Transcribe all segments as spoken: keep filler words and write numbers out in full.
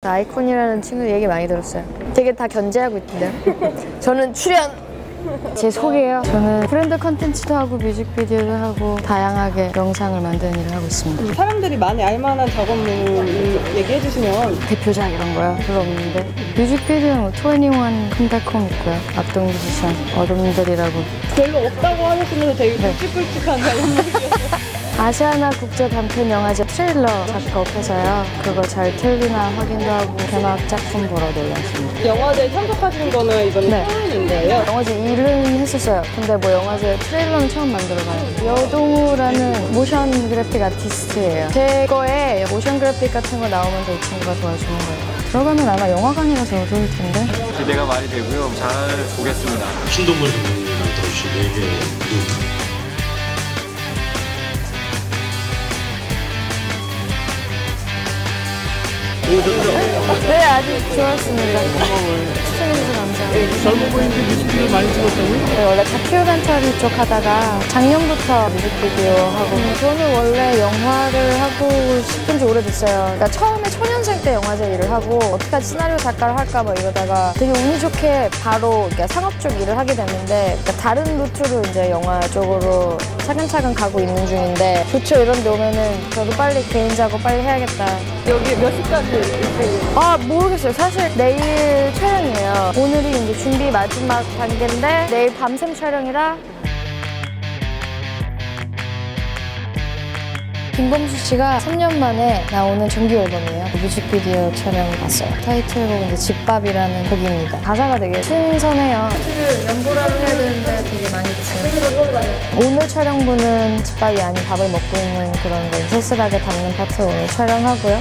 아이콘이라는 친구 얘기 많이 들었어요. 되게 다 견제하고 있던데요. 저는 출연! 제 소개예요. 저는 브랜드 컨텐츠도 하고 뮤직비디오도 하고 다양하게 영상을 만드는 일을 하고 있습니다. 사람들이 많이 알만한 작업물 얘기해 주시면. 대표작 이런 거요? 별로 없는데 뮤직비디오는 뭐 이십일 컴백홈 있고요. 악동 뮤지션 어둠들이라고 별로 없다고 하셨으면서 되게 굵직굵직한 작업물이었어요. 아시아나 국제 단편 영화제 트레일러 작업해서요. 그거 잘 틀리나 확인도 하고 개막 작품 보러 놀랐습니다. 영화제에 참석하신 거는 이번에 네. 처음인 거예요? 영화제 일은 했었어요. 근데 뭐 영화제 트레일러는 처음 만들어봐요. 여동우라는 모션 그래픽 아티스트예요. 제 거에 모션 그래픽 같은 거 나오면 이 친구가 도와주는 거예요. 들어가면 아마 영화관이라서 좋을 텐데. 기대가 많이 되고요. 잘 보겠습니다. 신동물 감독님이 맡아주신 네 개의 네, 아주 좋았습니다. 추천해주셔서 감사합니다. 젊어 보이는데 뮤직비디오 많이 찍었다고요? 네, 원래 다큐멘터리 쪽 하다가 작년부터 뮤직비디오 하고 저는 원래 영화를 하고 싶은 지 오래됐어요. 그러니까 처음에 초년생 때 영화제 일을 하고 어떻게하지 시나리오 작가를 할까 뭐 이러다가 되게 운이 좋게 바로 그러니까 상업 쪽 일을 하게 됐는데 그러니까 다른 루트로 이제 영화 쪽으로 차근차근 가고 있는 중인데 좋죠. 이런 데 오면은 저도 빨리 개인 작업 빨리 해야겠다. 여기 몇 시까지 있어요? 아 모르겠어요. 사실 내일 촬영이에요. 오늘이 이제 준비 마지막 단계인데 내일 밤샘 촬영이라 김범수 씨가 삼 년 만에 나오는 정규 앨범이에요. 뮤직비디오 촬영 봤어요. 타이틀곡은 이제 집밥이라는 곡입니다. 가사가 되게 신선해요. 사실 연보라를 해야 되는데 되게 많이 됐어요. 오늘 촬영부는 집밥이 아닌 밥을 먹고 있는 그런 걸 쓸쓸하게 담는 파트 오늘 촬영하고요.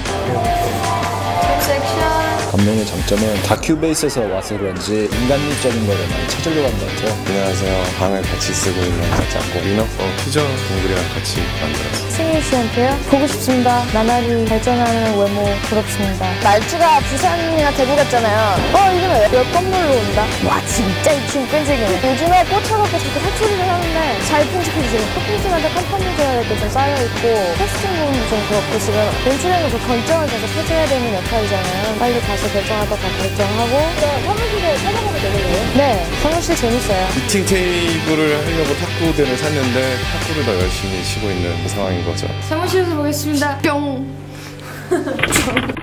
섹션 감독의 장점은 다큐 베이스에서 와서 그런지 인간미적인 거를 많이 찾으려고 한것 같아요. 안녕하세요. 방을 같이 쓰고 있는 작고 민혁과 퓨전 동물이랑 같이 만들었어요. 승희 씨한테요? 보고 싶습니다. 나날이 발전하는 외모 부럽습니다. 말투가 부산이나 대구 같잖아요. 어 이거는 몇 건물로 온다. 와 진짜 이 친구 끈질기네. 요즘에 꽂혀갖고 자꾸 사투리를 하는데 잘 편집해주세요. 코피즈한테 컴퍼니져야 될 게 좀 쌓여있고 캐스팅 부분도 좀 그렇고 지금 연출에서 결정을 계속 해줘야 되는 역할이잖아요. 빨리 가서 결정하다가 결정하고 사무실에 찾아가면 되겠네요? 네, 사무실 재밌어요. 미팅 테이블을 하려고 탁구대를 샀는데 탁구를 더 열심히 치고 있는 상황인 거죠. 사무실에서 보겠습니다. 뿅!